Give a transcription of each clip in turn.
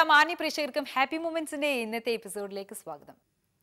മാന്യ പ്രേക്ഷകർക്കും ഹാപ്പി മൊമെന്റ്സിന്റെ ഇന്നത്തെ എപ്പിസോഡിലേക്ക് സ്വാഗതം.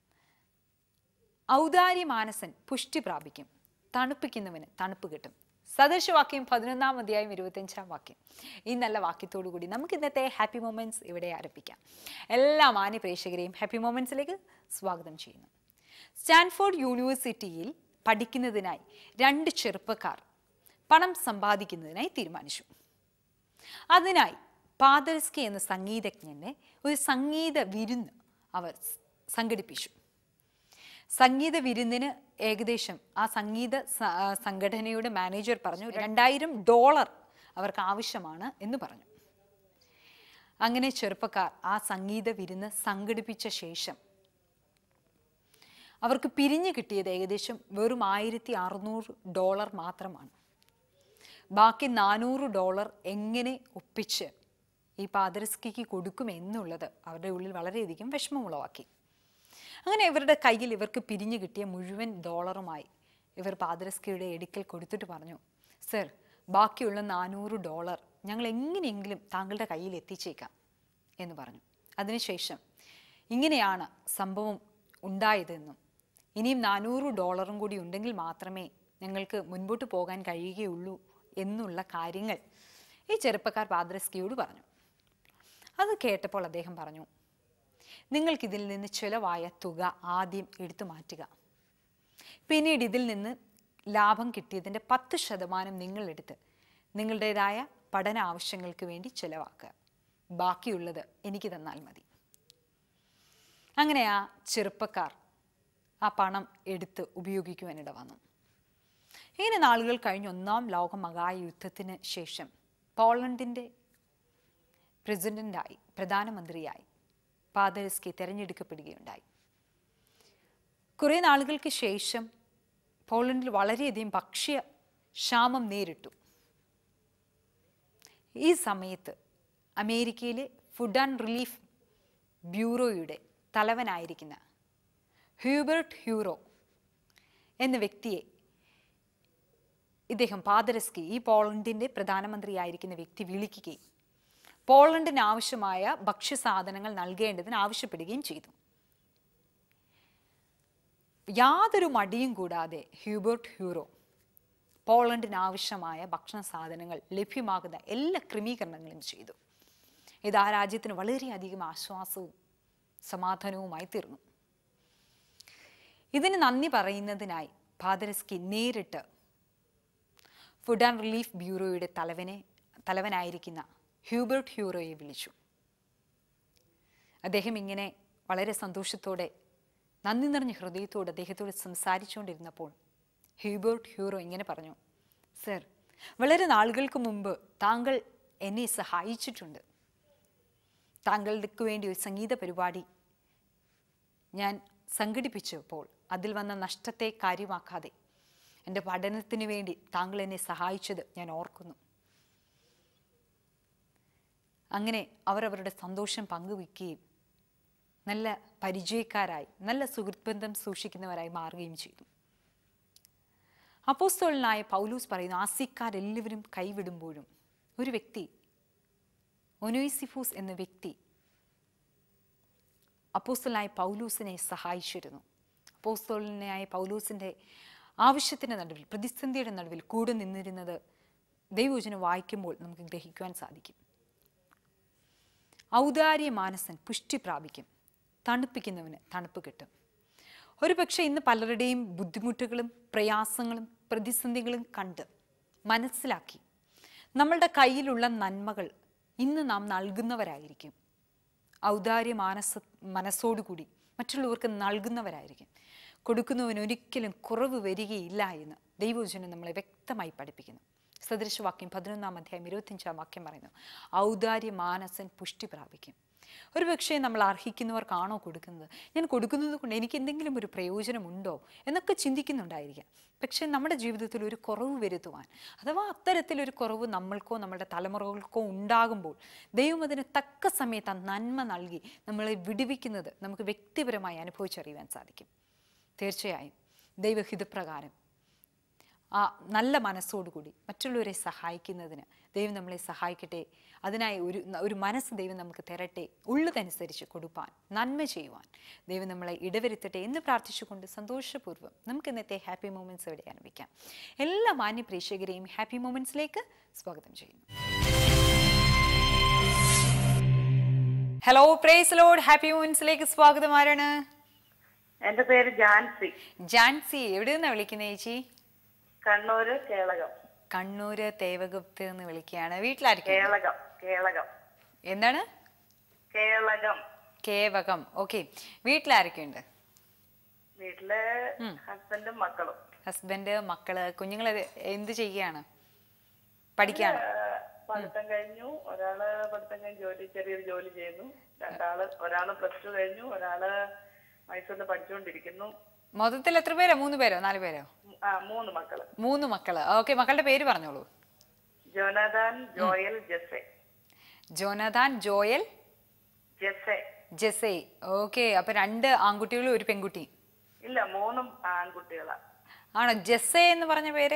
ഔദാര്യ മാനസൻ പുഷ്ടി പ്രാപിക്കും, തണുപ്പിക്കുന്നവന് തണുപ്പ് കിട്ടും. സദൃശവാക്യം 11-ാം അധ്യായം 25-ാം വാക്യം. ഈ നല്ല വാക്യത്തോടു കൂടി നമുക്ക് ഇന്നത്തെ ഹാപ്പി മൊമെന്റ്സ് ഇവിടെ ആരംഭിക്കാം. എല്ലാ മാന്യ പ്രേക്ഷകരെയും ഹാപ്പി മൊമെന്റ്സിലേക്ക് സ്വാഗതം ചെയ്യുന്നു. സ്റ്റാൻഫോർഡ് യൂണിവേഴ്സിറ്റിയിൽ പഠിക്കുന്നതിനായി 2 ചെറുപ്പക്കാർ പണം സമ്പാദിക്കുന്നതിനായി തീരുമാനിച്ചു. അതിനായി പാദർസ്കി എന്ന സംഗീതജ്ഞനെ ഒരു സംഗീത വിരുന്ന് അവർ സംഘടിപ്പിച്ചു. സംഗീത വിരുന്നിന് ഏകദേശം ആ സംഗീത സംഘടനയുടെ മാനേജർ പറഞ്ഞു $2000 അവർക്ക് ആവശ്യമാണ് എന്ന് പറഞ്ഞു. അങ്ങനെ ചെറുപ്പക്കാർ ആ സംഗീത വിരുന്ന് സംഘടിപ്പിച്ച ശേഷം അവർക്ക് പിരിഞ്ഞു കിട്ടിയത് ഏകദേശം വെറും $1600 മാത്രമാണ്. ബാക്കി $400 എങ്ങനെ ഒപ്പിച്ച് ഈ പാദർസ്കിക്ക് കൊടുക്കുമെന്നുള്ളത് അവരുടെ ഉള്ളിൽ വളരെയധികം വിഷമമുളവാക്കി. അങ്ങനെ ഇവരുടെ കയ്യിൽ ഇവർക്ക് പിരിഞ്ഞു കിട്ടിയ മുഴുവൻ ഡോളറുമായി ഇവർ പാദർസ്കിയുടെ അടുക്കൽ കൊടുത്തിട്ട് പറഞ്ഞു, സർ, ബാക്കിയുള്ള $400 ഞങ്ങൾ എങ്ങനെയെങ്കിലും താങ്കളുടെ കയ്യിൽ എത്തിച്ചേക്കാം എന്ന് പറഞ്ഞു. അതിനുശേഷം ഇങ്ങനെയാണ് സംഭവം ഉണ്ടായതെന്നും ഇനിയും $400 കൂടി ഉണ്ടെങ്കിൽ മാത്രമേ ഞങ്ങൾക്ക് മുൻപോട്ട് പോകാൻ കഴിയുകയുള്ളൂ എന്നുള്ള കാര്യങ്ങൾ ഈ ചെറുപ്പക്കാർ പാദർസ്കിയോട് പറഞ്ഞു. അത് കേട്ടപ്പോൾ അദ്ദേഹം പറഞ്ഞു, നിങ്ങൾക്കിതിൽ നിന്ന് ചിലവായ തുക ആദ്യം എടുത്തു മാറ്റുക. പിന്നീട് ഇതിൽ നിന്ന് ലാഭം കിട്ടിയതിൻ്റെ 10% നിങ്ങളെടുത്ത് നിങ്ങളുടേതായ പഠന ആവശ്യങ്ങൾക്ക് വേണ്ടി ചിലവാക്കുക. ബാക്കിയുള്ളത് എനിക്ക് തന്നാൽ മതി. അങ്ങനെ ആ ചെറുപ്പക്കാർ ആ പണം എടുത്ത് ഉപയോഗിക്കുവാനിട വന്നു. ഇങ്ങനെ നാളുകൾ കഴിഞ്ഞ് 1-ാം ലോക മഹായുദ്ധത്തിന് ശേഷം പോളണ്ടിൻ്റെ പ്രധാനമന്ത്രിയായി പാദർസ്കി തിരഞ്ഞെടുക്കപ്പെടുകയുണ്ടായി. കുറേ നാളുകൾക്ക് ശേഷം പോളണ്ടിൽ വളരെയധികം ഭക്ഷ്യ ക്ഷാമം നേരിട്ടു. ഈ സമയത്ത് അമേരിക്കയിലെ ഫുഡ് ആൻഡ് റിലീഫ് ബ്യൂറോയുടെ തലവനായിരിക്കുന്ന ഹ്യൂബർട്ട് ഹ്യൂറോ എന്ന വ്യക്തിയെ ഇദ്ദേഹം പാദർസ്കി, ഈ പോളണ്ടിൻ്റെ പ്രധാനമന്ത്രിയായിരിക്കുന്ന വ്യക്തി, വിളിക്കുകയും പോളണ്ടിന് ആവശ്യമായ ഭക്ഷ്യസാധനങ്ങൾ നൽകേണ്ടതിന് ആവശ്യപ്പെടുകയും ചെയ്തു. യാതൊരു മടിയും കൂടാതെ ഹ്യൂബർട്ട് ഹ്യൂറോ പോളണ്ടിന് ആവശ്യമായ ഭക്ഷണ സാധനങ്ങൾ ലഭ്യമാകുന്ന എല്ലാ ക്രമീകരണങ്ങളും ചെയ്തു. ഇത് ആ രാജ്യത്തിന് വളരെയധികം ആശ്വാസവും സമാധാനവുമായി തീർന്നു. ഇതിന് നന്ദി പറയുന്നതിനായി പാദർസ്കി നേരിട്ട് ഫുഡ് ആൻഡ് റിലീഫ് ബ്യൂറോയുടെ തലവനായിരിക്കുന്ന ഹ്യൂബർട്ട് ഹ്യൂറോയെ വിളിച്ചു. അദ്ദേഹം ഇങ്ങനെ വളരെ സന്തോഷത്തോടെ, നന്ദി നിറഞ്ഞ ഹൃദയത്തോടെ അദ്ദേഹത്തോട് സംസാരിച്ചുകൊണ്ടിരുന്നപ്പോൾ ഹ്യൂബർട്ട് ഹ്യൂറോ ഇങ്ങനെ പറഞ്ഞു, സർ, വളരെ നാളുകൾക്ക് മുമ്പ് താങ്കൾ എന്നെ സഹായിച്ചിട്ടുണ്ട്. താങ്കൾക്ക് വേണ്ടി ഒരു സംഗീത പരിപാടി ഞാൻ സംഘടിപ്പിച്ചപ്പോൾ അതിൽ വന്ന നഷ്ടത്തെ കാര്യമാക്കാതെ എൻ്റെ പഠനത്തിന് വേണ്ടി താങ്കൾ എന്നെ സഹായിച്ചത് ഞാൻ ഓർക്കുന്നു. അങ്ങനെ അവരവരുടെ സന്തോഷം പങ്കുവയ്ക്കുകയും നല്ല പരിചയക്കാരായി, നല്ല സുഹൃത്ത് ബന്ധം സൂക്ഷിക്കുന്നവരായി മാറുകയും ചെയ്തു. അപ്പോസ്തലനായ പൗലൂസ് പറയുന്നു, ആസ്യക്കാരെല്ലാവരും കൈവിടുമ്പോഴും ഒരു വ്യക്തി, ഒനേസിഫോസ് എന്ന വ്യക്തി, അപ്പോസ്തലനായ പൗലൂസിനെ സഹായിച്ചിരുന്നു. അപ്പോസ്തലനായ പൗലൂസിൻ്റെ ആവശ്യത്തിൻ്റെ നടുവിൽ, പ്രതിസന്ധിയുടെ നടുവിൽ കൂടെ നിന്നിരുന്നത് ദൈവവചനം വായിക്കുമ്പോൾ നമുക്ക് ഗ്രഹിക്കുവാൻ സാധിക്കും. ഔദാര്യ മാനസൻ പുഷ്ടി പ്രാപിക്കും, തണുപ്പിക്കുന്നവന് തണുപ്പ് കിട്ടും. ഒരു പക്ഷേ ഇന്ന് പലരുടെയും ബുദ്ധിമുട്ടുകളും പ്രയാസങ്ങളും പ്രതിസന്ധികളും കണ്ട് മനസ്സിലാക്കി നമ്മളുടെ കയ്യിലുള്ള നന്മകൾ ഇന്ന് നാം നൽകുന്നവരായിരിക്കും. ഔദാര്യ മനസ്സോടുകൂടി മറ്റുള്ളവർക്ക് നൽകുന്നവരായിരിക്കും. കൊടുക്കുന്നവന് ഒരിക്കലും കുറവ് വരികയില്ല എന്ന് ദൈവവചനം നമ്മളെ വ്യക്തമായി പഠിപ്പിക്കുന്നു. സദൃശവാക്യം 11-ാം അധ്യായം 25-ാം വാക്യം പറയുന്നു, ഔദാര്യ മാനസൻ പുഷ്ടി പ്രാപിക്കും. ഒരു പക്ഷേ നമ്മൾ അർഹിക്കുന്നവർക്കാണോ കൊടുക്കുന്നത്, ഞാൻ കൊടുക്കുന്നത് കൊണ്ട് എനിക്ക് എന്തെങ്കിലും ഒരു പ്രയോജനമുണ്ടോ എന്നൊക്കെ ചിന്തിക്കുന്നുണ്ടായിരിക്കാം. പക്ഷേ നമ്മുടെ ജീവിതത്തിൽ ഒരു കുറവ് വരുത്തുവാൻ, അഥവാ അത്തരത്തിലൊരു കുറവ് നമ്മൾക്കോ നമ്മുടെ തലമുറകൾക്കോ ഉണ്ടാകുമ്പോൾ ദൈവം അതിന് തക്ക സമയത്ത് ആ നന്മ നൽകി നമ്മളെ വിടുവിക്കുന്നത് നമുക്ക് വ്യക്തിപരമായി അനുഭവിച്ചറിയുവാൻ സാധിക്കും. തീർച്ചയായും ദൈവഹിതപ്രകാരം ആ നല്ല മനസ്സോടുകൂടി മറ്റുള്ളവരെ സഹായിക്കുന്നതിന് ദൈവം നമ്മളെ സഹായിക്കട്ടെ. അതിനായി ഒരു മനസ്സ് ദൈവം നമുക്ക് തരട്ടെ, ഉള്ളതനുസരിച്ച് കൊടുപ്പാൻ, നന്മ ചെയ്യുവാൻ ദൈവം നമ്മളെ ഇടവരുത്തട്ടെ എന്ന് പ്രാർത്ഥിച്ചുകൊണ്ട് സന്തോഷപൂർവ്വം നമുക്ക് ഇന്നത്തെ ഹാപ്പി മൊമെന്റ്സ് ഇവിടെ ആരംഭിക്കാം. എല്ലാ മാന്യ പ്രേക്ഷകരെയും ഹാപ്പി മൊമെന്റ്സിലേക്ക് സ്വാഗതം ചെയ്യുന്നു. Hello, praise Lord. ഹാപ്പി മൊമെന്റ്സിലേക്ക് സ്വാഗതം. ആരാണ്? എന്റെ പേര് ജാൻസി. ജാൻസി, എവിടെ നിന്നാ വിളിക്കുന്നത് ചേച്ചി? കണ്ണൂര് കേളകം. കണ്ണൂര് തേവകത്ത് നിന്ന് വിളിക്കുകയാണ്. വീട്ടിലായിരിക്കും? കേളകം. കേളകം. എന്താണ്? കേളകം. കേവകം. ഓക്കെ. വീട്ടിലാരൊക്കെയുണ്ട്? വീട്ടില് ഹസ്ബൻഡും മക്കളും. ഹസ്ബൻഡ്, മക്കള്, കുഞ്ഞുങ്ങള് എന്ത് ചെയ്യാണ്? പഠിക്കാണ്? പഠിത്തം കഴിഞ്ഞു. ഒരാള് പഠിത്തം കഴിഞ്ഞ് ചെറിയൊരു ജോലി ചെയ്യുന്നു. ഒരാള് +2 കഴിഞ്ഞു. ഒരാള് മൈസൂരിൽ പഠിച്ചുകൊണ്ടിരിക്കുന്നു. മൊത്തത്തിൽ എത്ര പേരോ? 3 പേരോ 4 പേരോ? 3 മക്കള്. 3 മക്കള്. ഓക്കെ. മക്കളുടെ പേര് പറഞ്ഞോളൂ. Jonathan, Joel, Jesse. Jonathan, Joel, Jesse. Jesse. Okay. അപ്പൊ 2 ആൺകുട്ടികളും 1 പെൺകുട്ടി? ഇല്ല, 3 ആൺകുട്ടികളാ. ആണോ? ജെസെ എന്ന് പറഞ്ഞ പേര്?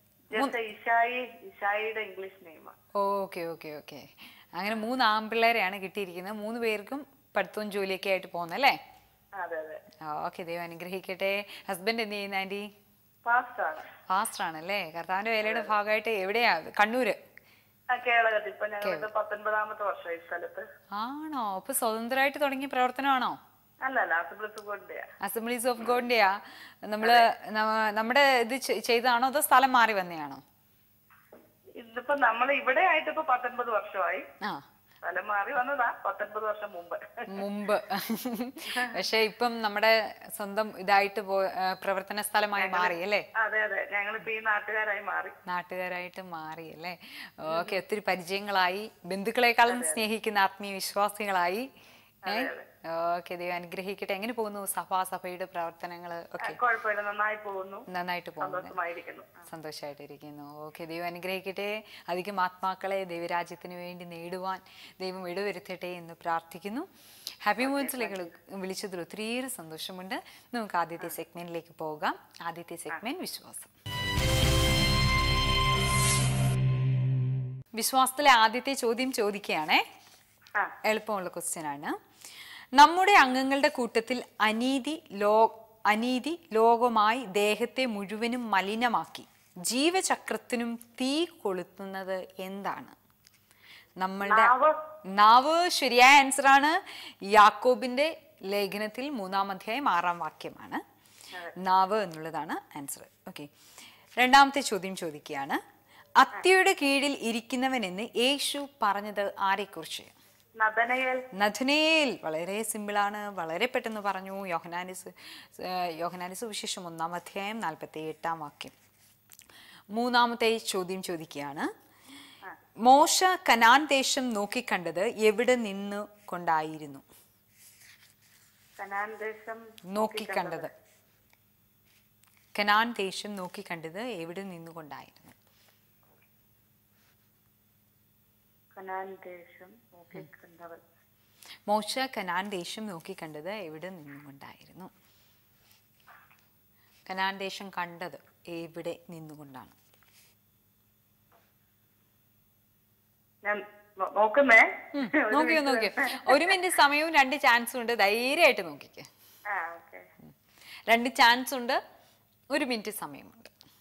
ഇഷായിയുടെ English name. Okay okay okay. അങ്ങനെ 3 ആൺപിള്ളേരെയാണ് കിട്ടിയിരിക്കുന്നത്. 3 പേർക്കും പഠിത്തവും ജോലിയൊക്കെ ആയിട്ട് പോകുന്നല്ലേ? ഓക്കെ. ദൈവം അനുഗ്രഹിക്കട്ടെ. ഹസ്ബൻഡ് എന്ത് ചെയ്യുന്ന ആന്റി? പാസ്റ്റർ ആണല്ലേ? കർത്താവിന്റെ വേലയുടെ ഭാഗമായിട്ട് എവിടെയാ? കണ്ണൂര്? കേളകത്ത്. ഇപ്പൊ ഞങ്ങളുടെ 19ാമത്തെ വർഷമായി സ്ഥലത്ത്. ആണോ? അപ്പൊ സ്വതന്ത്രമായിട്ട് തുടങ്ങിയ പ്രവർത്തനമാണോ? അല്ലല്ല, അസംബ്ലീസ് ഓഫ് ഗോഡിന്റെയാ? നമ്മുടെ ഇത് ചെയ്തതാണോ അതോ സ്ഥലം മാറി വന്നെയാണോ? ഇതിപ്പോ നമ്മൾ ഇവിടെ ആയിട്ട് ഇപ്പൊ 19 വർഷമായി. സ്ഥലം മാറി വന്നതാ 19 വർഷം മുമ്പ്. പക്ഷെ ഇപ്പം നമ്മുടെ സ്വന്തം ഇതായിട്ട് പ്രവർത്തന സ്ഥലമായി മാറി അല്ലേ? അതെ അതെ, ഞങ്ങളിപ്പോ ഈ നാട്ടുകാരായിട്ട് മാറി അല്ലേ? ഓക്കെ. ഒത്തിരി പരിചയങ്ങളായി, ബന്ധുക്കളെക്കാളും സ്നേഹിക്കുന്ന ആത്മീയ വിശ്വാസികളായി. ഓക്കെ. ദൈവം അനുഗ്രഹിക്കട്ടെ. എങ്ങനെ പോകുന്നു സഭയുടെ പ്രവർത്തനങ്ങള്? നന്നായിട്ട് പോകുന്നു. സന്തോഷമായിട്ടിരിക്കുന്നു. ഓക്കെ. ദൈവം അനുഗ്രഹിക്കട്ടെ. അധികം ആത്മാക്കളെ ദൈവരാജ്യത്തിന് വേണ്ടി നേടുവാൻ ദൈവം ഇടവരുത്തട്ടെ എന്ന് പ്രാർത്ഥിക്കുന്നു. ഹാപ്പി മൊമെന്റ്സിലേക്ക് വിളിച്ചതിൽ ഒത്തിരിയേറെ സന്തോഷമുണ്ട്. നമുക്ക് ആദ്യത്തെ സെഗ്മെന്റിലേക്ക് പോകാം. ആദ്യത്തെ സെഗ്മെന്റ് വിശ്വാസം. വിശ്വാസത്തിലെ ആദ്യത്തെ ചോദ്യം ചോദിക്കുകയാണേ. എളുപ്പമുള്ള ക്വസ്റ്റ്യൻ ആണ്. നമ്മുടെ അംഗങ്ങളുടെ കൂട്ടത്തിൽ അനീതി ലോകമായി ദേഹത്തെ മുഴുവനും മലിനമാക്കി ജീവചക്രത്തിനും തീ കൊളുത്തുന്നത് എന്താണ്? നമ്മളുടെ നാവ്. ശരിയായ ആൻസർ ആണ്. യാക്കോബിന്റെ ലേഖനത്തിൽ 3-ാം അധ്യായം 6-ാം വാക്യമാണ് നാവ് എന്നുള്ളതാണ് ആൻസർ. ഓക്കെ. രണ്ടാമത്തെ ചോദ്യം ചോദിക്കുകയാണ്. അത്തിയുടെ കീഴിൽ ഇരിക്കുന്നവനെന്ന് യേശു പറഞ്ഞത് ആരെക്കുറിച്ച്? നഥനയേൽ. വളരെ സിമ്പിളാണ്, വളരെ പെട്ടെന്ന് പറഞ്ഞു. യോഹന്നാന്റെ സുവിശേഷം 1-ാം അധ്യായം 48-ാം വാക്യം. മൂന്നാമത്തെ ചോദ്യം ചോദിക്കുകയാണ്. മോശ കനാൻ ദേശം നോക്കിക്കണ്ടത് എവിടെ നിന്ന് കൊണ്ടായിരുന്നു? കനാൻ ദേശം നോക്കിക്കണ്ടത് എവിടെ നിന്നുകൊണ്ടായിരുന്നു? മോശ കനാൻ ദേശം നോക്കിക്കണ്ടത് എവിടെ നിന്നുകൊണ്ടായിരുന്നു? കനാൻ ദേശം കണ്ടത് എവിടെ നിന്നുകൊണ്ടാണ്? നോക്കിയോ. 1 മിനിറ്റ് സമയവും 2 ചാൻസും ഉണ്ട്. ധൈര്യമായിട്ട് നോക്കിക്കേ. 2 ചാൻസ് ഉണ്ട്, 1 മിനിറ്റ് സമയമുണ്ട്.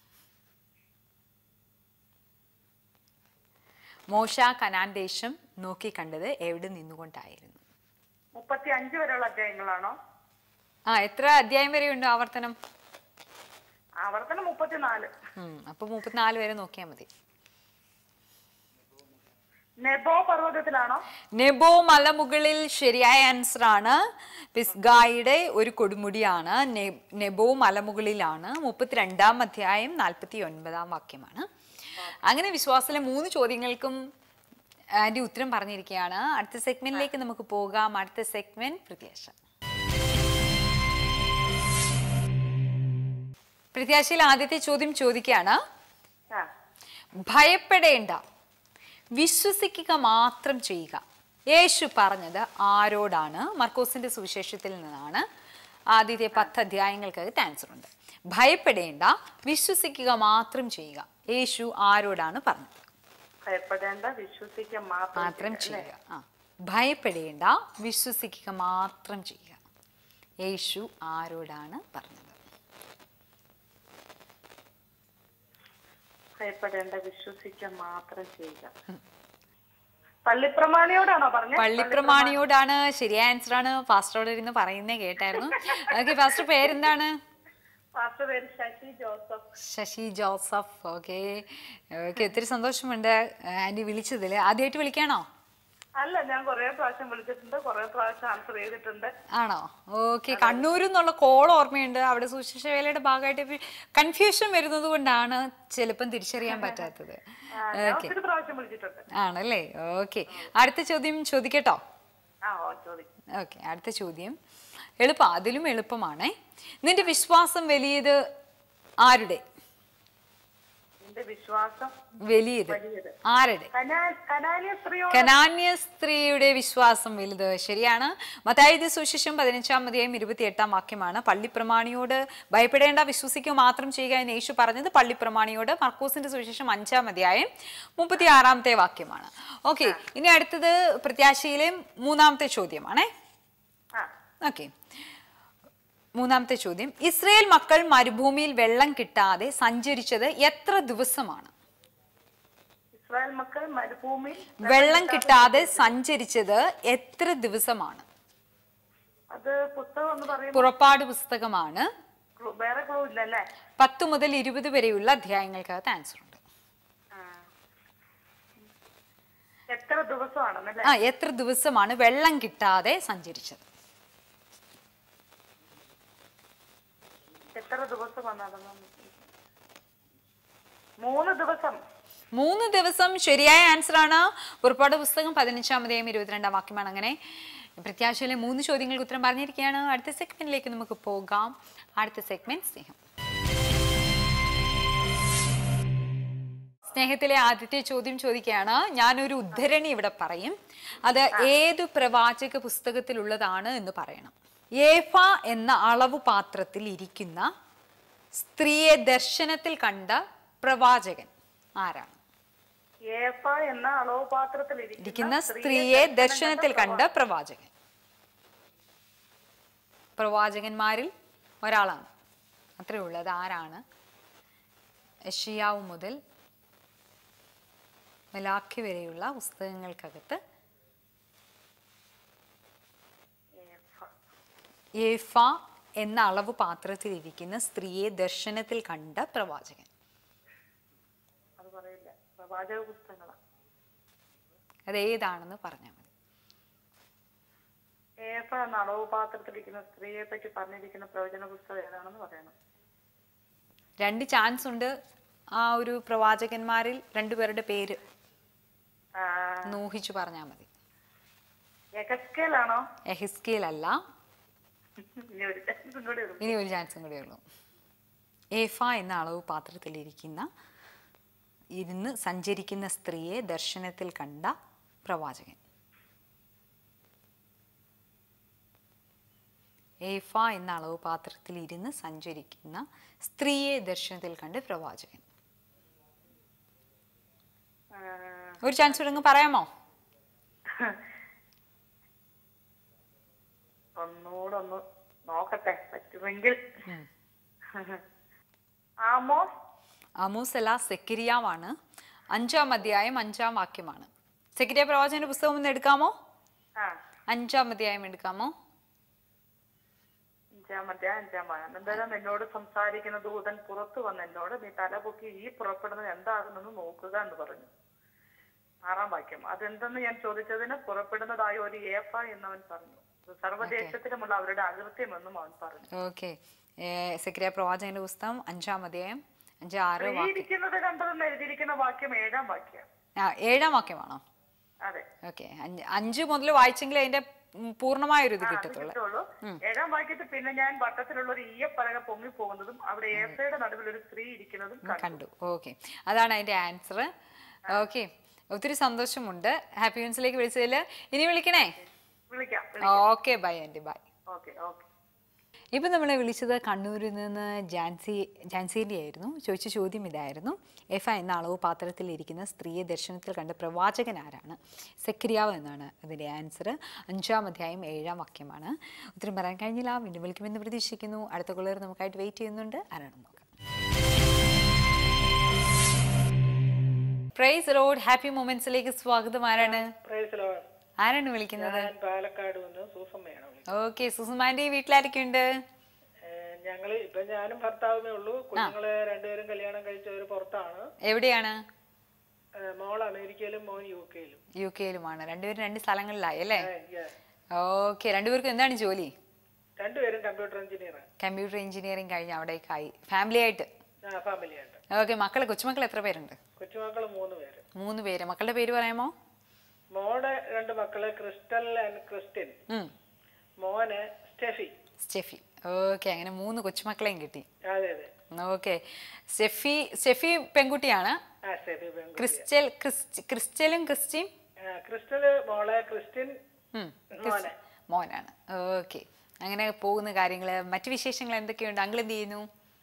മോശ കനാൻ ദേശം നോക്കിക്കണ്ടത് എവിടെ നിന്നുകൊണ്ടായിരുന്നു? 35 വരെയുള്ള അധ്യായങ്ങളാണോ? എത്ര അധ്യായം വരെയുണ്ട് ആവർത്തനം? 34. അപ്പൊ 34 വരെ നോക്കിയാൽ മതി. നെബോ പർവ്വതത്തിലാണോ? നെബോ മലമുകളിൽ. ശരിയായ ആൻസർ ആണ്. പിസ്ഗായുടെ ഒരു കൊടുമുടിയാണ്. നെബോ മലമുകളിലാണ്. 32-ാം അധ്യായം 49-ാം വാക്യമാണ്. അങ്ങനെ വിശ്വാസത്തിലെ 3 ചോദ്യങ്ങൾക്കും ആന്റി ഉത്തരം പറഞ്ഞിരിക്കുകയാണ്. അടുത്ത സെഗ്മെന്റിലേക്ക് നമുക്ക് പോകാം. അടുത്ത സെഗ്മെന്റ് പ്രത്യാശ. പ്രത്യാശയിൽ ആദ്യത്തെ ചോദ്യം ചോദിക്കുകയാണ്. ഭയപ്പെടേണ്ട, വിശ്വസിക്കുക മാത്രം ചെയ്യുക. യേശു പറഞ്ഞത് ആരോടാണ്? മർക്കോസിന്റെ സുവിശേഷത്തിൽ നിന്നാണ്. ആദ്യത്തെ 10 അധ്യായങ്ങൾക്കകത്ത് ആൻസർ ഉണ്ട്. ഭയപ്പെടേണ്ട, വിശ്വസിക്കുക മാത്രം ചെയ്യുക. യേശു ആരോടാണ് പറഞ്ഞത്? ഭയപ്പെടേണ്ട വിശ്വസിക്കുക മാത്രം ചെയ്യുക. ഭയപ്പെടേണ്ട, വിശ്വസിക്കുക മാത്രം ചെയ്യുക. യേശു ആരോടാണ് പറഞ്ഞത്? ഭയപ്പെടേണ്ട വിശ്വസിക്കുക മാത്രം ചെയ്യുക. പള്ളിപ്രമാണിയോടാണോ പറഞ്ഞത്? പള്ളിപ്രമാണിയോടാണ്. ശരിയായ ആൻസർ ആണ്. പാസ്റ്ററോട് ഇരുന്ന് പറയുന്നേ കേട്ടായിരുന്നു. ഓക്കെ, പാസ്റ്റർ പേരെന്താണ്? Sasi Joseph. Sasi Joseph. Okay okay, ഒത്തിരി സന്തോഷമുണ്ട് ആന്റി വിളിച്ചതിൽ. ആദ്യമായിട്ട് വിളിക്കാണോ? അല്ല, ഞാൻ കുറെ പ്രാവശ്യം വിളിച്ചിട്ടുണ്ട്, കുറെ പ്രാവശ്യം ആൻസർ ചെയ്തിട്ടുണ്ട്. ആണോ? ഓക്കെ. കണ്ണൂരിൽ നിന്നുള്ള കോൾ ഓർമ്മയുണ്ട്. അവിടെ സുശേഷ വേലയുടെ ഭാഗമായിട്ട് കൺഫ്യൂഷൻ വരുന്നത് കൊണ്ടാണ് ചിലപ്പം തിരിച്ചറിയാൻ പറ്റാത്തത്. ആണല്ലേ? ഓക്കെ, അടുത്ത ചോദ്യം ചോദിക്കട്ടോ? ഓക്കെ, അടുത്ത ചോദ്യം എളുപ്പം, അതിലും എളുപ്പമാണേ. നിന്റെ വിശ്വാസം വലിയത് ആരുടെ? വലിയത് ആരുടെ? കനാന്യ സ്ത്രീയുടെ വിശ്വാസം വലുത്. ശരിയാണ്. മത്തായി സുവിശേഷം 15-ാം അധ്യായം 28-ാം വാക്യമാണ് പള്ളിപ്രമാണിയോട് ഭയപ്പെടേണ്ട, വിശ്വസിക്കുക മാത്രം ചെയ്യുക എന്ന് യേശു പറഞ്ഞത്. പള്ളിപ്രമാണിയോട് മർക്കോസിന്റെ സുവിശേഷം 5-ാം അധ്യായം 36-ാമത്തെ വാക്യമാണ്. ഓക്കെ, ഇനി അടുത്തത് പ്രത്യാശയിലെ 3-ാമത്തെ ചോദ്യമാണേ. ഓക്കെ, 3-ാമത്തെ ചോദ്യം. ഇസ്രായേൽ മക്കൾ മരുഭൂമിയിൽ വെള്ളം കിട്ടാതെ സഞ്ചരിച്ചത് എത്ര ദിവസമാണ്? ഇസ്രായേൽ മക്കൾ മരുഭൂമിയിൽ വെള്ളം കിട്ടാതെ സഞ്ചരിച്ചത് എത്ര ദിവസമാണ്? അത് പുസ്തകം എന്ന് പറയുന്നത് പുറപ്പാട് പുസ്തകമാണ്. വേറെ ക്ലൂ ഇല്ലല്ലേ? 10 മുതൽ 20 വരെയുള്ള അധ്യായങ്ങൾക്കകത്ത് ആൻസർ ഉണ്ട്. എത്ര ദിവസമാണ്? എത്ര ദിവസമാണ് വെള്ളം കിട്ടാതെ സഞ്ചരിച്ചത്? എത്ര ദിവസമാണ്? 3 ദിവസം. 3 ദിവസം ശരിയായ ആൻസർ ആണ്. പുറപ്പാട് പുസ്തകം 15-ാം അധ്യായം 22-ാം വാക്യമാണ്. അങ്ങനെ പ്രത്യാശയിലെ 3 ചോദ്യങ്ങൾക്ക് ഉത്തരം പറഞ്ഞിരിക്കുകയാണ്. അടുത്ത സെഗ്മെന്റിലേക്ക് നമുക്ക് പോകാം. അടുത്ത സെഗ്മെന്റ് സ്നേഹം. സ്നേഹത്തിലെ ആദ്യത്തെ ചോദ്യം ചോദിക്കുകയാണ്. ഞാനൊരു ഉദ്ധരണി ഇവിടെ പറയും. അത് ഏതു പ്രവാചക പുസ്തകത്തിലുള്ളതാണ് എന്ന് പറയണം. ഏഫ എന്ന അളവ് പാത്രത്തിൽ ഇരിക്കുന്ന സ്ത്രീയെ ദർശനത്തിൽ കണ്ട പ്രവാചകൻ ആരാണ്? ഏഫ എന്ന അളവ് പാത്രത്തിൽ ഇരിക്കുന്ന സ്ത്രീയെ ദർശനത്തിൽ കണ്ട പ്രവാചകൻ. പ്രവാചകന്മാരിൽ ഒരാളാണ്. അത്രേ ഉള്ളത്. ആരാണ്? യെശയ്യാവ് മുതൽ മലാഖി വരെയുള്ള പുസ്തകങ്ങൾക്കകത്ത് ഏഫ എന്ന അളവ് പാത്രത്തിൽ ഇരിക്കുന്ന സ്ത്രീയെ ദർശനത്തിൽ കണ്ട പ്രവാചകൻ. അതേതാണെന്ന് പറഞ്ഞാൽ മതി. ഏഫ എന്ന അളവ് പാത്രത്തിലിരിക്കുന്ന സ്ത്രീയെ പറ്റി പറഞ്ഞിരിക്കുന്ന പ്രവചന പുസ്തകം ഏതാണെന്ന് പറയണം. 2 ചാൻസ് ഉണ്ട്. ആ ഒരു പ്രവാചകന്മാരിൽ 2 പേരുടെ പേര് ഊഹിച്ചു പറഞ്ഞാൽ മതി. എഹെസ്കേൽ അല്ല. ഇനി ഒരു ചാൻസും കൂടെ ഉള്ളൂ. ഏഫ എന്ന അളവ് പാത്രത്തിൽ ഇരുന്ന് സഞ്ചരിക്കുന്ന സ്ത്രീയെ ദർശനത്തിൽ കണ്ട പ്രവാചകൻ. ഏഫ എന്ന അളവ് പാത്രത്തിൽ ഇരുന്ന് സഞ്ചരിക്കുന്ന സ്ത്രീയെ ദർശനത്തിൽ കണ്ട് പ്രവാചകൻ. ഒരു ചാൻസ് കൂടെ പറയാമോ? ഒന്നുകൂടെ ഒന്ന് നോക്കട്ടെ, പറ്റുമെങ്കിൽ. ആമോസ് അല്ല, സെക്കരിയാവാണ്. 5-ാം അധ്യായം 5-ാം വാക്യമാണ്. സെക്കരിയ പ്രവാചകന്റെ പുസ്തകം ഒന്ന് എടുക്കാമോ? 5-ാം അധ്യായം എടുക്കാമോ? 5-ാം അധ്യായം 5-ാം വാക്യം. എന്തായാലും എന്നോട് സംസാരിക്കുന്ന ദൂതൻ പുറത്തു വന്ന് എന്നോട്, നീ തലപൊക്കി ഈ പുറപ്പെടുന്നത് എന്താകുമെന്ന് നോക്കുക എന്ന് പറഞ്ഞു. 6-ാം വാക്യം. അതെന്തെന്ന് ഞാൻ ചോദിച്ചതിന് പുറപ്പെടുന്നതായ ഒരു ഏഫ എന്നവൻ പറഞ്ഞു. സർവ്വദേശത്തിലുമുള്ള അവരുടെ അകൃത്യമെന്നും അവൻ പറഞ്ഞു. ഓക്കെ, സെക്കരിയ പ്രവാചകന്റെ പുസ്തകം 5-ാം അധ്യായം 5-6 ഇരിക്കുന്നത് കണ്ടതെന്ന് എഴുതിയിരിക്കുന്ന വാക്യം 7-ാം വാക്യം. 7-ാം വാക്യമാണോ? അതെ. ഓക്കെ, 5 മുതൽ വായിച്ചെങ്കിൽ അതിന്റെ പൂർണ്ണമായ ഒരു ഇത് കിട്ടത്തുള്ളൂ. 7-ാം വാക്യത്തിൽ പിന്നെ ഞാൻ വട്ടത്തിലുള്ള ഒരു ഈയപ്പലക പൊങ്ങി പോകുന്നതും അവിടെ ഏഫയുടെ നടുവിൽ ഒരു സ്ത്രീ ഇരിക്കുന്നതും കണ്ടു. ഓക്കെ, അതാണ് അതിന്റെ ആൻസർ. ഓക്കെ, ഒത്തിരി സന്തോഷമുണ്ട് ഹാപ്പി ന്യൂസിലേക്ക് വിളിച്ചതിൽ. ഇനി വിളിക്കണേ? വിളിക്കാം. Okay, bye aunty, bye. ഇപ്പം നമ്മളെ വിളിച്ചത് കണ്ണൂരിൽ നിന്ന് ജാൻസിൻ്റെ ആയിരുന്നു. ചോദിച്ച ചോദ്യം ഇതായിരുന്നു: എഫ എന്ന അളവ് പാത്രത്തിലിരിക്കുന്ന സ്ത്രീയെ ദർശനത്തിൽ കണ്ട പ്രവാചകൻ ആരാണ്? സെക്കരിയാവ് എന്നാണ് അതിൻ്റെ ആൻസർ. 5-ാം അധ്യായം 7-ാം വാക്യമാണ്. ഉത്തരം പറയാൻ കഴിഞ്ഞില്ല. വീണ്ടും വിളിക്കുമെന്ന് പ്രതീക്ഷിക്കുന്നു. അടുത്ത കൊള്ളേർ നമുക്കായിട്ട് വെയിറ്റ് ചെയ്യുന്നുണ്ട്. ആരാണെന്ന് നോക്കാം. പ്രൈസ് ലോർഡ്, ഹാപ്പി മൊമെന്റ്സിലേക്ക് സ്വാഗതം. ആരാണ് വിളിക്കുന്നത്? പാലക്കാട് നിന്ന് സൂസമ്മയാണ്. ഓക്കെ, സുസുമാന്റെ വീട്ടിലാരൊക്കെയുണ്ട്? ഞങ്ങള് ഇപ്പൊ ഞാനും ഭർത്താവുമേ ഉള്ളൂ. കുഞ്ഞുങ്ങള് രണ്ടുപേരും കല്യാണം കഴിച്ചവര് പുറത്താണ്. എവിടെയാണ്? മോൾ അമേരിക്കയിലും മോൻ യു കെയിലുമാണ്. രണ്ടുപേരും 2 സ്ഥലങ്ങളിലായി അല്ലേ? ഓക്കെ, രണ്ടുപേർക്കും എന്താണ് ജോലി? രണ്ടുപേരും കമ്പ്യൂട്ടർ എഞ്ചിനീയറിംഗ് കഴിഞ്ഞ് അവിടേക്കായി ഫാമിലി ആയിട്ട്. ഓക്കെ, കൊച്ചുമക്കൾ എത്ര പേരുണ്ട്? കൊച്ചുമക്കള് 3 പേര്. മക്കളുടെ പേര് പറയാമോ? മോടെ 2 മക്കള് ക്രിസ്റ്റൽ ആൻഡ് ക്രിസ്ത്യൻ, മോന് സ്റ്റെഫി. ഓക്കെ, അങ്ങനെ 3 കൊച്ചുമക്കളെയും കിട്ടി. അതെ. ഓക്കെ, സ്റ്റെഫി പെൺകുട്ടിയാണ്. ക്രിസ്റ്റലും ക്രിസ്റ്റിയും ക്രിസ്റ്റല് മോളെ, ക്രിസ്ത്യൻ മോനാണ്. ഓക്കെ, അങ്ങനെ പോകുന്ന കാര്യങ്ങള്. മറ്റു വിശേഷങ്ങൾ എന്തൊക്കെയുണ്ട്? അങ്കിൾ എന്ത് ചെയ്യുന്നു?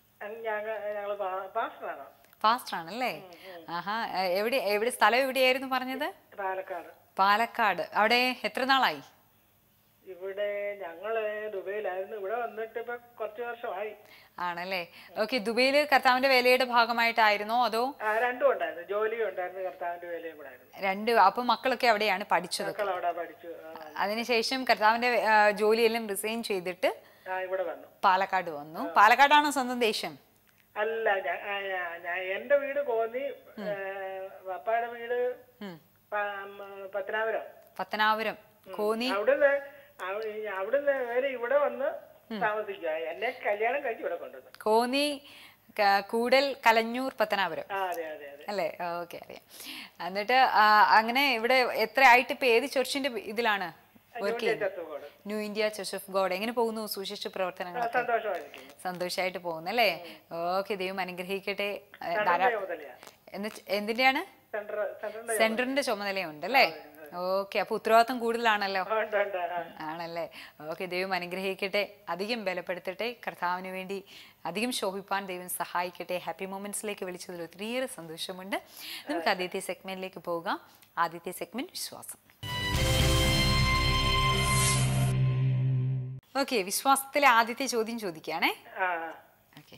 ഫാസ്റ്റർ ആണല്ലേ? ആഹാ, എവിടെ സ്ഥലം എവിടെയായിരുന്നു പറഞ്ഞത്? പാലക്കാട്. അവിടെ എത്ര നാളായി? ഇവിടെ ഞങ്ങള് ദുബൈയിലായിരുന്നു. ഇവിടെ വന്നിട്ട് ഇപ്പൊ കുറച്ച് വർഷമായി. ആണല്ലേ? ഓക്കെ, ദുബൈയില് കർത്താവിന്റെ വേലയുടെ ഭാഗമായിട്ടായിരുന്നോ അതോ? രണ്ടും ഉണ്ടായിരുന്നു. ജോലിയും ഉണ്ടായിരുന്നു, കർത്താവിന്റെ വേലയും കൂടെ ആയിരുന്നു. രണ്ട്. അപ്പൊ മക്കളൊക്കെ അവിടെയാണ് പഠിച്ചത്? അതിനുശേഷം കർത്താവിന്റെ ജോലിയെല്ലാം റിസൈൻ ചെയ്തിട്ട് ഇവിടെ വന്നു, പാലക്കാട് വന്നു. പാലക്കാടാണോ സ്വന്തം ദേശം? അല്ല, എന്റെ വീട് കോന്നി, പപ്പായുടെ വീട് പത്തനാപുരം. കോന്നി. അവിടുന്ന് വരെ ഇവിടെ വന്ന് താമസിക്കുക. എന്നെ കല്യാണം കഴിച്ച് ഇവിടെ കൊണ്ടുവന്നു. കോന്നി, കൂടൽ, കലഞ്ഞൂർ, പത്തനാപുരം അല്ലേ? ഓക്കെ, അറിയാം. എന്നിട്ട് അങ്ങനെ ഇവിടെ എത്ര ആയിട്ട് ഇപ്പൊ ഏത് ചർച്ചിന്റെ ഇതിലാണ് വർക്ക് ചെയ്യുന്നത്? New India Church of God. എങ്ങനെ പോകുന്നു സുശിഷ്ട പ്രവർത്തനങ്ങൾ? സന്തോഷമായിട്ട് പോകുന്നു അല്ലേ? ഓക്കെ, ദൈവം അനുഗ്രഹിക്കട്ടെ. എന്തിന്റെയാണ്? സെന്ററിന്റെ ചുമതലയുണ്ട് അല്ലേ? ഓക്കെ, അപ്പൊ ഉത്തരവാദിത്തം കൂടുതലാണല്ലോ. ആണല്ലേ? ഓക്കെ, ദൈവം അനുഗ്രഹിക്കട്ടെ, അധികം ബലപ്പെടുത്തട്ടെ, കർത്താവിന് വേണ്ടി അധികം ശോഭിപ്പാൻ ദൈവം സഹായിക്കട്ടെ. ഹാപ്പി മൊമെന്റ്സിലേക്ക് വിളിച്ചതിൽ ഒത്തിരിയേറെ സന്തോഷമുണ്ട്. നമുക്ക് ആദ്യത്തെ സെഗ്മെന്റിലേക്ക് പോകാം. ആദ്യത്തെ സെഗ്മെന്റ് വിശ്വാസം. ഓക്കെ, വിശ്വാസത്തിലെ ആദ്യത്തെ ചോദ്യം ചോദിക്കുകയാണേ. ഓക്കെ,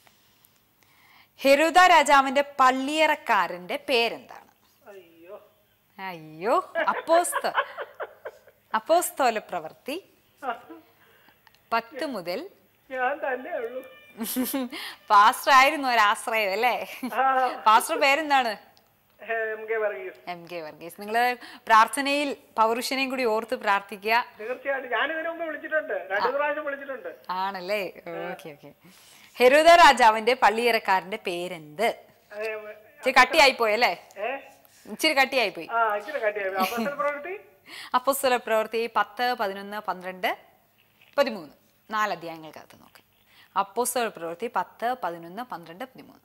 ഹെരോദ രാജാവിന്റെ പള്ളിയറക്കാരന്റെ പേരെന്താണ്? അയ്യോ, അപ്പോസ്തല പ്രവൃത്തി 10 മുതൽ. പാസ്റ്റർ ആയിരുന്നു ഒരാശ്രയം അല്ലേ? പാസ്റ്റർ പേരെന്താണ്? M K Varghese. നിങ്ങള് പ്രാർത്ഥനയിൽ പൗരുഷനെയും കൂടി ഓർത്ത് പ്രാർത്ഥിക്കുക. ആണല്ലേ? ഓക്കെ. ഹെരോദ രാജാവിന്റെ പള്ളിയറക്കാരന്റെ പേരെന്ത്? കട്ടിയായി പോയല്ലേ? ഇച്ചിരി കട്ടിയായിപ്പോയി. അപ്പോസ്തല പ്രവൃത്തി 10, 11, 12, 13 4 അധ്യായങ്ങൾക്കകത്ത് നോക്കാം. അപ്പോസ്തല പ്രവൃത്തി 10, 11, 12, 13.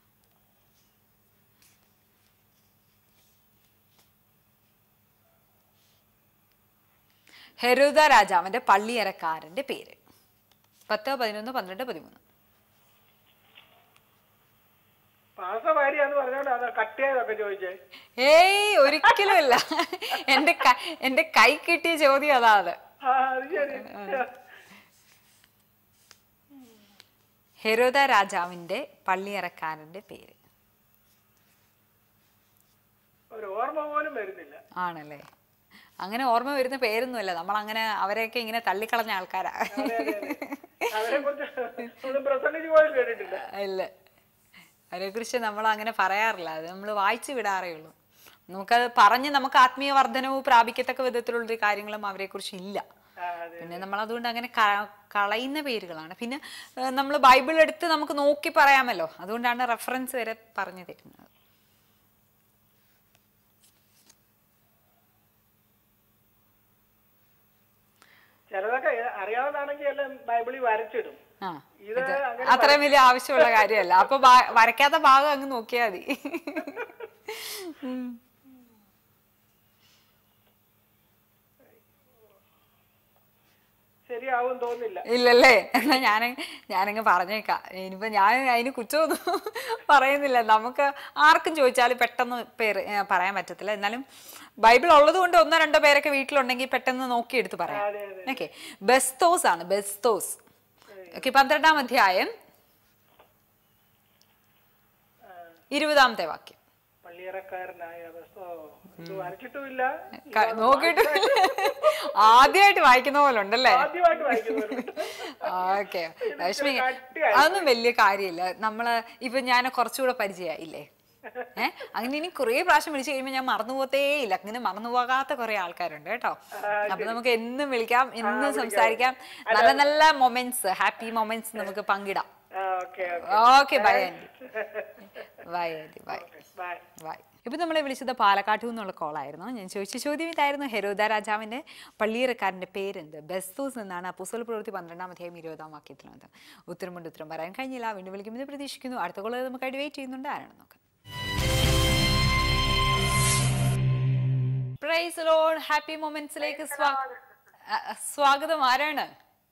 ഹെരോദ രാജാവിന്റെ പള്ളിയറക്കാരന്റെ പേര് 10, 11, 12, 13. ഏയ്, ഒരിക്കലും അല്ല. എന്റെ കൈ കിട്ടിയ ചോദ്യം അതാ. അത് ഹെരോദ രാജാവിന്റെ പള്ളിയറക്കാരന്റെ പേര് ആണല്ലേ? അങ്ങനെ ഓർമ്മ വരുന്ന പേരൊന്നുമല്ല. നമ്മൾ അങ്ങനെ അവരെയൊക്കെ ഇങ്ങനെ തള്ളിക്കളഞ്ഞ ആൾക്കാരാ. ഇല്ല, അവരെക്കുറിച്ച് നമ്മൾ അങ്ങനെ പറയാറില്ല. അത് നമ്മൾ വായിച്ചു വിടാറേ ഉള്ളൂ. നമുക്കത് പറഞ്ഞ് നമുക്ക് ആത്മീയ വർധനവും പ്രാപിക്കത്തക്ക വിധത്തിലുള്ളൊരു കാര്യങ്ങളും അവരെക്കുറിച്ച് ഇല്ല. പിന്നെ നമ്മൾ അതുകൊണ്ട് അങ്ങനെ കളയുന്ന പേരുകളാണ്. പിന്നെ നമ്മൾ ബൈബിൾ എടുത്ത് നമുക്ക് നോക്കി പറയാമല്ലോ, അതുകൊണ്ടാണ് റെഫറൻസ് വരെ പറഞ്ഞു തരുന്നത്. അത്രയും വലിയ ആവശ്യമുള്ള കാര്യമല്ല. അപ്പൊ വരയ്ക്കാത്ത ഭാഗം അങ്ങ് നോക്കിയാൽ മതി. ശരിയാവും തോന്നില്ല. ഇല്ലല്ലേ? എന്നാ ഞാനങ്ങ് പറഞ്ഞേക്കാം. ഇനിയിപ്പോ ഞാൻ അതിന് കുറ്റമൊന്നും പറയുന്നില്ല. നമുക്ക് ആർക്കും ചോദിച്ചാലും പെട്ടെന്ന് പേര് പറയാൻ പറ്റത്തില്ല. എന്നാലും ബൈബിൾ ഉള്ളത് കൊണ്ട് ഒന്നോ രണ്ടോ പേരൊക്കെ വീട്ടിലുണ്ടെങ്കിൽ പെട്ടെന്ന് നോക്കിയെടുത്ത് പറയാം. ഓക്കെ, ബെസ്തോസ് ആണ്, ബെസ്തോസ്. ഓക്കെ, 12-ാം അധ്യായം 20-ാമത്തെ വാക്യം. പള്ളിയറക്കാരനായ വായിച്ചിട്ടുമില്ല, നോക്കിയിട്ട് ആദ്യമായിട്ട് വായിക്കുന്ന പോലെ ഉണ്ടല്ലേ? ആദ്യമായിട്ട് വായിക്കുന്നവരുണ്ട്. ഓക്കെ, ലക്ഷ്മി അതൊന്നും വലിയ കാര്യമില്ല. നമ്മള് ഇപ്പൊ ഞാൻ കുറച്ചുകൂടെ പരിചയമായില്ലേ? അങ്ങനെ ഇനി കുറെ പ്രാവശ്യം വിളിച്ചു കഴിയുമ്പോൾ ഞാൻ മറന്നുപോകത്തേ ഇല്ല. അങ്ങനെ മറന്നുപോകാത്ത കുറെ ആൾക്കാരുണ്ട് കേട്ടോ. അപ്പൊ നമുക്ക് എന്നും വിളിക്കാം, എന്നും സംസാരിക്കാം. നല്ല നല്ല മൊമെന്റ്സ്, ഹാപ്പി മൊമെന്റ്സ് നമുക്ക് പങ്കിടാം. Okay, bye aunty. Bye aunty, bye bye. ഇപ്പൊ നമ്മളെ വിളിച്ചത് പാലക്കാട്ടു നിന്നുള്ള കോളായിരുന്നു. ഞാൻ ചോദിച്ച ചോദ്യം ഇതായിരുന്നു, ഹെരോദ രാജാവിന്റെ പള്ളിയിറക്കാരന്റെ പേരെന്ത്? ബെസ്തോസ് എന്നാണ്. അപ്പോസ്തല പ്രവൃത്തി 12-ാം അധ്യായം 20-ാം വാക്യത്തിലുണ്ട്. ഉത്തരം പറയാൻ കഴിഞ്ഞില്ല. വീണ്ടും വിളിക്കുമെന്ന് പ്രതീക്ഷിക്കുന്നു. അടുത്ത കോളർ നമുക്കായിട്ട് വെയിറ്റ് ചെയ്യുന്നുണ്ട്. ആരാണ് നോക്കാം. പ്രൈസ് ലോർഡ്, ഹാപ്പി മൊമെന്റ്സിലേക്ക് സ്വാഗതം. ആരാണ്?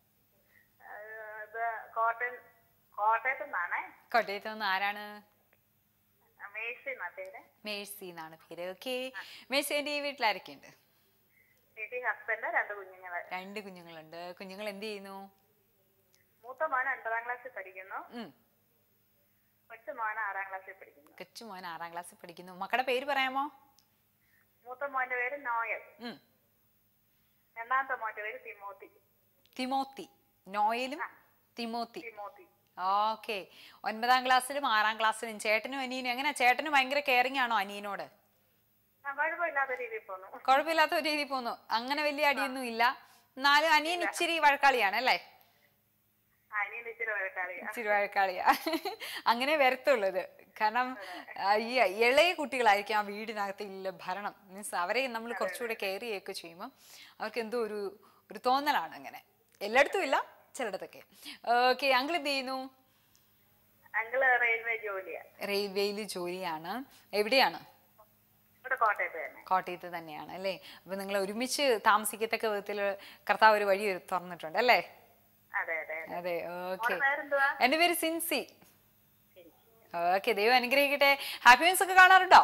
കോട്ടയത്ത് നിന്ന്. ആരാണ്? മേഴ്സി എന്നാണ് പേര്. ഓക്കെ, മേഴ്സി എന്റെ ഈ വീട്ടിലാരൊക്കെയുണ്ട്? രണ്ട് കുഞ്ഞുങ്ങളുണ്ട്. കുഞ്ഞുങ്ങൾ എന്ത് ചെയ്യുന്നു? മൂത്ത മോൻ 9-ാം ക്ലാസ്സിൽ പഠിക്കുന്നു, കൊച്ചുമോൻ 6-ാം ക്ലാസ്സിൽ പഠിക്കുന്നു. കൊച്ചുമോൻ 6-ാം ക്ലാസ്സിൽ പഠിക്കുന്നു. മക്കളുടെ പേര് പറയാമോ? മൂത്ത മോന്റെ പേര് നോയൽ, രണ്ടാമത്തെ മോന്റെ പേര് തിമോത്തി. തിമോത്തി. നോയലും തിമോത്തി. തിമോത്തി. ഓക്കെ, 9-ാം ക്ലാസ്സിലും 6-ാം ക്ലാസ്സിലും. ചേട്ടനും അനിയനും എങ്ങനെ? ചേട്ടന് ഭയങ്കര കെയറിംഗ് ആണോ അനിയനോട്? കുഴപ്പമില്ലാത്ത രീതിയിൽ പോന്നു. കുഴപ്പമില്ലാത്ത ഒരു രീതിയിൽ പോന്നു. അങ്ങനെ വലിയ അടിയൊന്നും ഇല്ല. എന്നാലും അനിയൻ ഇച്ചിരി വഴക്കാളിയാണ് അല്ലേ? ഇച്ചിരി വഴക്കാളിയാ. അങ്ങനെ വരത്തുള്ളത്. കാരണം ഈ ഇളയ കുട്ടികളായിരിക്കും ആ വീടിനകത്ത് ഇല്ല ഭരണം. മീൻസ് അവരെ നമ്മൾ കുറച്ചുകൂടെ കെയർ ചെയ്യുകയൊക്കെ ചെയ്യുമ്പോൾ അവർക്ക് എന്തോ ഒരു തോന്നലാണ്. അങ്ങനെ എല്ലായിടത്തും ഇല്ല, ചിലയിടത്തൊക്കെ. ഓക്കെ, അങ്കിൾ എന്ത് ചെയ്യുന്നു? റെയിൽവേയിൽ ജോലിയാണ്. എവിടെയാണ്? കോട്ടയത്ത് തന്നെയാണ് അല്ലേ? അപ്പൊ നിങ്ങൾ ഒരുമിച്ച് താമസിക്കത്തക്ക വിധത്തിൽ കർത്താവ് ഒരു വഴി തുറന്നിട്ടുണ്ട് അല്ലേ? അതെ. ഓക്കെ, എന്റെ പേര് സിൻസി. ഓക്കെ, ദൈവം അനുഗ്രഹിക്കട്ടെ. ഹാപ്പി ന്യൂസ് ഒക്കെ കാണാറുണ്ടോ?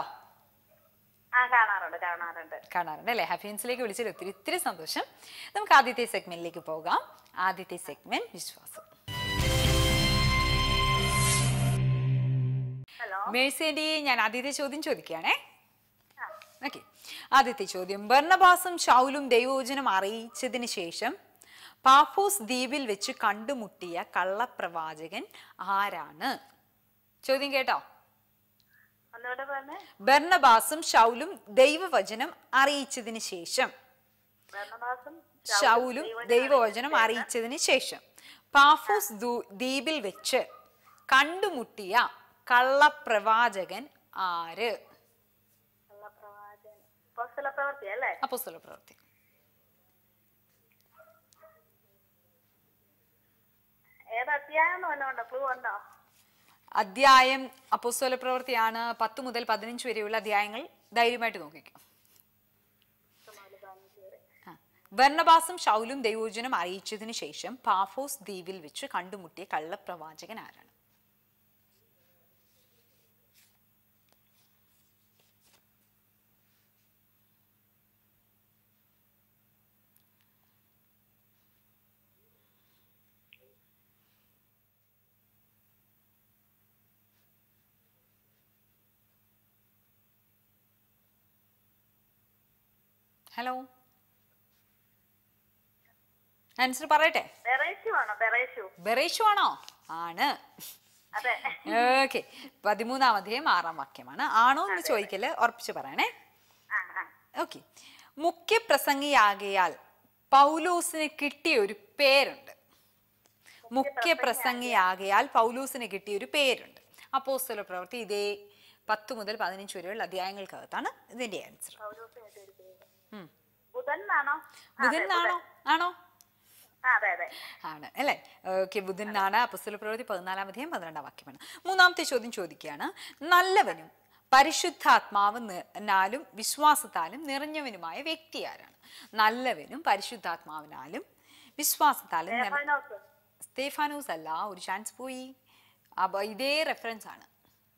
കാണാറുണ്ട് അല്ലേ? ഹാപ്പി ന്യൂസിലേക്ക് വിളിച്ചത് ഒത്തിരി സന്തോഷം. നമുക്ക് ആദ്യത്തെ സെഗ്മെന്റിലേക്ക് പോകാം. ആദ്യത്തെ സെഗ്മെന്റ് വിശ്വാസം. മേഴ്സി, ഞാൻ ആദ്യത്തെ ചോദ്യം ചോദിക്കുകയാണേ. ഓക്കെ, ആദ്യത്തെ ചോദ്യം, ബർന്നബാസും ശൗലും ദൈവവചനം അറിയിച്ചതിന് ശേഷം പാഫോസ് ദ്വീപിൽ വെച്ച് കണ്ടുമുട്ടിയ കള്ളപ്രവാചകൻ ആരാണ്? ചോദ്യം കേട്ടോ? ബർന്നബാസും ശൗലും ദൈവവചനം അറിയിച്ചതിന് ശേഷം പാഫോസ് ദ്വീപിൽ വെച്ച് കണ്ടുമുട്ടിയ കള്ളപ്രവാചകൻ ആര്? അപ്പോസ്തല പ്രവൃത്തി. അധ്യായം അപ്പോസ്തല പ്രവൃത്തിയാണ്. 10 മുതൽ 15 വരെയുള്ള അധ്യായങ്ങൾ ധൈര്യമായിട്ട് നോക്കിക്കും. ബർന്നബാസും ശൗലും ദൈവവചനം അറിയിച്ചതിന് ശേഷം പാഫോസ് ദ്വീപിൽ വെച്ച് കണ്ടുമുട്ടിയ കള്ളപ്രവാചകൻ ആരാണ്? ഹലോ, ആൻസർ പറയട്ടെ? ബെറേഷു ആണോ? ആണ്. ഓക്കെ, 13-ാം അധ്യായം 6-ാം വാക്യമാണ്. ആണോ എന്ന് ചോദിക്കല്, ഉറപ്പിച്ച് പറയണേ. ഓക്കെ, മുഖ്യപ്രസംഗിയാകയാൽ പൗലോസിന് കിട്ടിയ ഒരു പേരുണ്ട്. അപ്പോസ്തല പ്രവൃത്തി ഇതേ 10 മുതൽ 15 വരെയുള്ള അധ്യായങ്ങൾക്കകത്താണ് ഇതിന്റെ ആൻസർ. ആണോ? ആണ് അല്ലേ? ഓക്കെ, ബുധനാണ്. അപ്പോസ്തല പ്രവൃത്തി 14-ാം അധ്യായം 12-ാം വാക്യമാണ്. മൂന്നാമത്തെ ചോദ്യം ചോദിക്കുകയാണ്, നല്ലവനും പരിശുദ്ധാത്മാവിനാലും വിശ്വാസത്താലും നിറഞ്ഞവനുമായ വ്യക്തി ആരാണ്? നല്ലവനും പരിശുദ്ധാത്മാവിനാലും വിശ്വാസത്താലും സ്റ്റെഫാനോസ്. സ്തേഫാനോസ് അല്ല, ഒരു ചാൻസ് പോയി. അപ്പൊ ഇതേ റെഫറൻസ് ആണ്.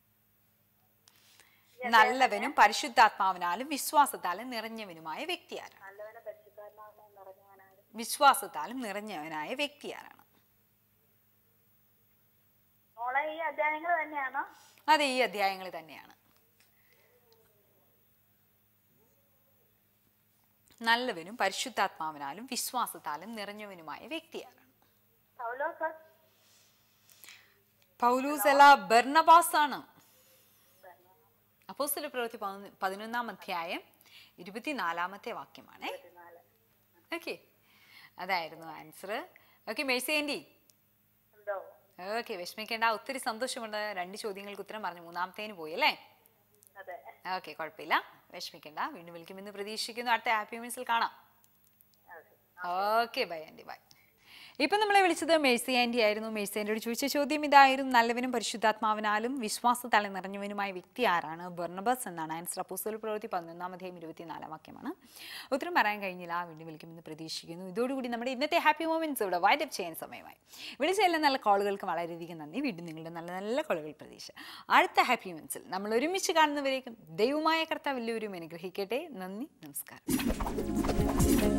നല്ലവനും പരിശുദ്ധാത്മാവിനാലും വിശ്വാസത്താലും നിറഞ്ഞവനുമായ വ്യക്തി ആരാണ്? നല്ലവനെ പരിശുദ്ധാത്മാവിനെ നിറഞ്ഞവനാണ്. വിശ്വാസത്താലും നിറഞ്ഞവനായ വ്യക്തി ആരാണ്? മോളെ ഈ അധ്യായങ്ങൾ തന്നെയാണോ? അതെ, ഈ അധ്യായങ്ങൾ തന്നെയാണ്. നല്ലവനും പരിശുദ്ധാത്മാവിനാലും വിശ്വാസത്താലും നിറഞ്ഞവനുമായ വ്യക്തി ആരാണ്? പൗലോസ്. പൗലൂസ് അല്ല, ബർന്നബാസ് ആണ്. അപ്പോസ്തല പ്രവൃത്തി 11-ാം അധ്യായം 24-ാമത്തെ വാക്യമാണ്. ഓക്കെ, അതായിരുന്നു answer. Okay Mercy aunty, okay വിഷമിക്കേണ്ട, ഒത്തിരി സന്തോഷമുണ്ട്. 2 ചോദ്യങ്ങൾക്ക് ഉത്തരം പറഞ്ഞു, 3-ാമത്തേന് പോയി അല്ലേ? ഓക്കെ, കുഴപ്പമില്ല, വിഷമിക്കേണ്ട. വീണ്ടും വിളിക്കുമെന്ന് പ്രതീക്ഷിക്കുന്നു. അടുത്ത ഹാപ്പി മീൻസിൽ കാണാം. Okay, bye aunty, bye. ഇപ്പം നമ്മളെ വിളിച്ചത് മേഴ്സി ആൻറ്റി ആയിരുന്നു. മേഴ്സി ആൻറ്റിയോട് ചോദിച്ച ചോദ്യം ഇതായിരുന്നു: നല്ലവനും പരിശുദ്ധാത്മാവിനാലും വിശ്വാസത്താലും നിറഞ്ഞവനുമായ വ്യക്തി ആരാണ്? ബർന്നബാസ് എന്നാണ് ആൻസർ. അപ്പോസ്തല പ്രവൃത്തി 11-ാം അധ്യായം 24-ാം വാക്യമാണ്. ഉത്തരം പറയാൻ കഴിഞ്ഞില്ല. വീണ്ടും വിളിക്കുമെന്ന് പ്രതീക്ഷിക്കുന്നു. ഇതോടുകൂടി നമ്മുടെ ഇന്നത്തെ ഹാപ്പി മൊമെന്റ്സ് ഇവിടെ വൈൻഡ് അപ്പ് ചെയ്യാൻ സമയമായി. വിളിച്ച എല്ലാ നല്ല കോളുകൾക്ക് വളരെയധികം നന്ദി. വീണ്ടും നിങ്ങളുടെ നല്ല നല്ല കോളുകൾ പ്രതീക്ഷ. അടുത്ത ഹാപ്പി മൊമെന്റ്സിൽ നമ്മൾ ഒരുമിച്ച് കാണുന്നവരേക്കും ദൈവമായ കർത്താവ് എല്ലാവരും അനുഗ്രഹിക്കട്ടെ. നന്ദി, നമസ്കാരം.